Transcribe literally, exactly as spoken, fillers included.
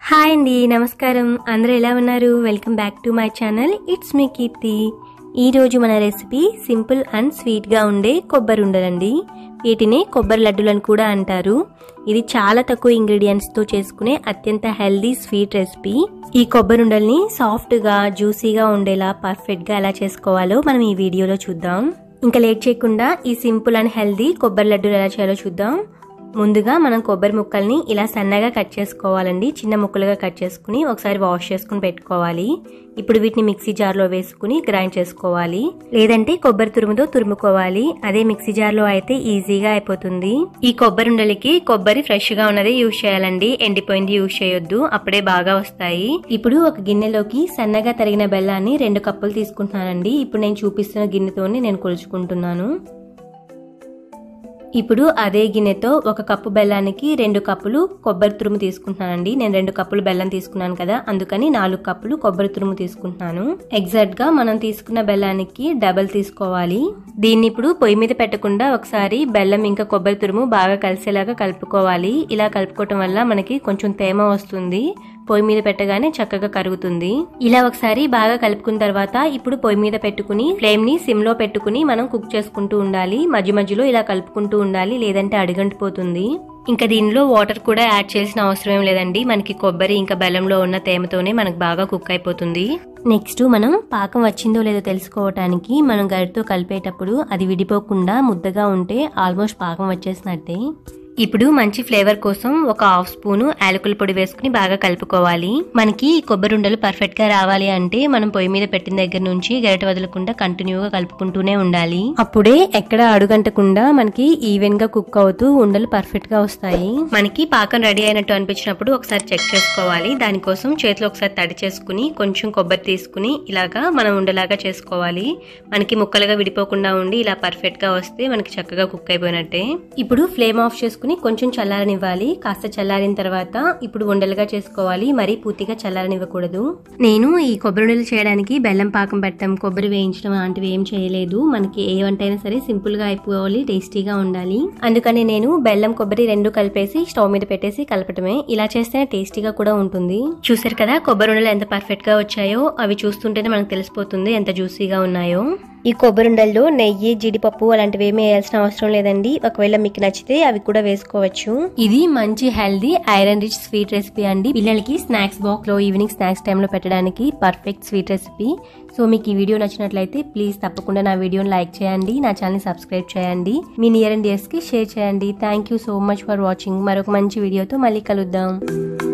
Hi అండి, నమస్కారం. అందరూ ఎలా ఉన్నారు? Welcome back to my channel. It's me Keerthi. ఈ రోజు మన రెసిపీ సింపుల్ అండ్ స్వీట్ గా ఉండే కొబ్బరి ఉండలండి. వీటిని కొబ్బరి లడ్డులను కూడా అంటారు. ఇది చాలా తక్కువ ఇంగ్రీడియంట్స్ తో చేసుకునే అత్యంత హెల్దీ స్వీట్ రెసిపీ. ఈ కొబ్బరి ఉండల్ని సాఫ్ట్ గా జ్యూసీగా ఉండేలా పర్ఫెక్ట్ గా ఎలా చేసుకోవాలో మనం ఈ వీడియోలో చూద్దాం. ఇంకా లేట్ చేయకుండా ఈ సింపుల్ అండ్ హెల్దీ కొబ్బరి లడ్డూలు ఎలా చేయాలో చూద్దాం. ముందుగా మనం కొబ్బరి ముక్కల్ని ఇలా సన్నగా కట్ చేసుకోవాలండి. చిన్న ముక్కలుగా కట్ చేసుకుని ఒకసారి వాష్ చేసుకుని పెట్టుకోవాలి. ఇప్పుడు వీటిని మిక్సీ జార్లో వేసుకుని గ్రైండ్ చేసుకోవాలి, లేదంటే కొబ్బరి తురుముతో తురుముకోవాలి. అదే మిక్సీ జార్లో అయితే ఈజీగా అయిపోతుంది. ఈ కొబ్బరి ఉండలకి కొబ్బరి ఫ్రెష్ గా ఉన్నది యూజ్ చేయాలండి, ఎండిపోయింది యూజ్ చేయొద్దు, అప్పుడే బాగా వస్తాయి. ఇప్పుడు ఒక గిన్నెలోకి సన్నగా తరిగిన బెల్లాన్ని రెండు కప్పులు తీసుకుంటున్నానండి. ఇప్పుడు నేను చూపిస్తున్న గిన్నెతోని నేను కొలుచుకుంటున్నాను. ఇప్పుడు అదే గిన్నెతో ఒక కప్పు బెల్లానికి రెండు కప్పులు కొబ్బరి తురుము తీసుకుంటున్నానండి. నేను రెండు కప్పులు బెల్లం తీసుకున్నాను కదా, అందుకని నాలుగు కప్పులు కొబ్బరి తురుము తీసుకుంటున్నాను. ఎగ్జాక్ట్ గా మనం తీసుకున్న బెల్లానికి డబల్ తీసుకోవాలి. దీన్ని ఇప్పుడు పొయ్యి మీద పెట్టకుండా ఒకసారి బెల్లం ఇంకా కొబ్బరి తురుము బాగా కలిసేలాగా కలుపుకోవాలి. ఇలా కలుపుకోవటం వల్ల మనకి కొంచెం తేమ వస్తుంది. పొయ్యి మీద పెట్టగానే చక్కగా కరుగుతుంది. ఇలా ఒకసారి బాగా కలుపుకున్న తర్వాత ఇప్పుడు పొయ్యి మీద పెట్టుకుని ఫ్లేమ్ ని సిమ్ లో పెట్టుకుని మనం కుక్ చేసుకుంటూ ఉండాలి. మధ్య మధ్యలో ఇలా కలుపుకుంటూ ఉండాలి, లేదంటే అడుగంటిపోతుంది. ఇంకా దీనిలో వాటర్ కూడా యాడ్ చేసిన అవసరం ఏం లేదండి. మనకి కొబ్బరి ఇంకా బెల్లంలో ఉన్న తేమతోనే మనకు బాగా కుక్ అయిపోతుంది. నెక్స్ట్ మనం పాకం వచ్చిందో లేదో తెలుసుకోవటానికి మనం గరిటతో కలిపేటప్పుడు అది విడిపోకుండా ముద్దగా ఉంటే ఆల్మోస్ట్ పాకం వచ్చేసినట్టే. ఇప్పుడు మంచి ఫ్లేవర్ కోసం ఒక హాఫ్ స్పూన్ యాలకుల పొడి వేసుకుని బాగా కలుపుకోవాలి. మనకి ఈ కొబ్బరి ఉండలు పర్ఫెక్ట్ గా రావాలి అంటే మనం పొయ్యి మీద పెట్టిన దగ్గర నుంచి గరిట వదలకుండా కంటిన్యూగా కలుపుకుంటూనే ఉండాలి. అప్పుడే ఎక్కడ అడుగంటకుండా మనకి ఈవెన్ గా కుక్ అవుతూ ఉండలు పర్ఫెక్ట్ గా వస్తాయి. మనకి పాకం రెడీ అయినట్టు అనిపించినప్పుడు ఒకసారి చెక్ చేసుకోవాలి. దానికోసం చేతిలో ఒకసారి తడి చేసుకుని కొంచెం కొబ్బరి తీసుకుని ఇలాగా మనం ఉండలాగా చేసుకోవాలి. మనకి ముక్కలుగా విడిపోకుండా ఉండి ఇలా పర్ఫెక్ట్ గా వస్తే మనకి చక్కగా కుక్ అయిపోయినట్టే. ఇప్పుడు ఫ్లేమ్ ఆఫ్ చేసుకుని కొంచెం చల్లారనివ్వాలి. కాస్త చల్లారిన తర్వాత ఇప్పుడు ఉండలుగా చేసుకోవాలి. మరీ పూర్తిగా చల్లారనివ్వకూడదు. నేను ఈ కొబ్బరి ఉండలు చేయడానికి బెల్లం పాకం పెట్టడం, కొబ్బరి వేయించడం లాంటివి ఏం చేయలేదు. మనకి ఏ వంట అయినా సరే సింపుల్ గా అయిపోవాలి, టేస్టీగా ఉండాలి. అందుకని నేను బెల్లం కొబ్బరి రెండు కలిపేసి స్టవ్ మీద పెట్టేసి కలపటమే. ఇలా చేస్తే టేస్టీగా కూడా ఉంటుంది. చూసారు కదా కొబ్బరి ఉండలు ఎంత పర్ఫెక్ట్ గా వచ్చాయో. అవి చూస్తుంటేనే మనకు తెలిసిపోతుంది ఎంత జ్యూసీగా ఉన్నాయో. ఈ కొబ్బరి ఉండల్లో నెయ్యి, జీడిపప్పు అలాంటివి ఏమీ వేయాల్సిన అవసరం లేదండి. ఒకవేళ మీకు నచ్చితే అవి కూడా వేసుకోవచ్చు. ఇది మంచి healthy iron rich sweet recipe అండి. పిల్లలకి స్నాక్స్ బాక్స్ లో ఈవినింగ్ స్నాక్స్ టైంలో పెట్టడానికి పర్ఫెక్ట్ స్వీట్ రెసిపీ. సో మీకు ఈ వీడియో నచ్చినట్లయితే ప్లీజ్ తప్పకుండా నా వీడియోని లైక్ చేయండి, నా ఛానల్ ని సబ్స్క్రైబ్ చేయండి, మీ నియర్ అండ్ డియర్స్ కి షేర్ చేయండి. Thank you so much for watching. మరొక మంచి వీడియోతో మళ్ళీ కలుద్దాం.